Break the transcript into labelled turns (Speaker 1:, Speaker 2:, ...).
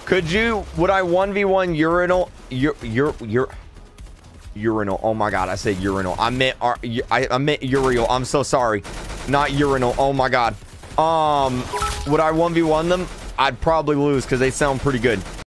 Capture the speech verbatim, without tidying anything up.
Speaker 1: Could you, would I one v one urinal, ur, ur, ur, urinal, oh my god, I said urinal, I meant, uh, I, I meant urial, I'm so sorry, not urinal, oh my god. Um, would I one v one them? I'd probably lose because they sound pretty good.